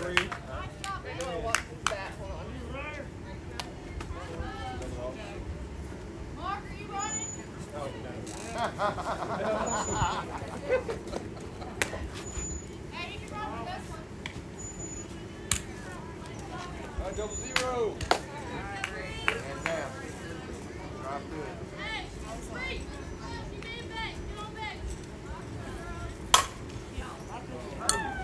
Mark, are you running? Hey, you can run for this one. Double zero. And down. Drop good. Hey, free. You made back. Get on back.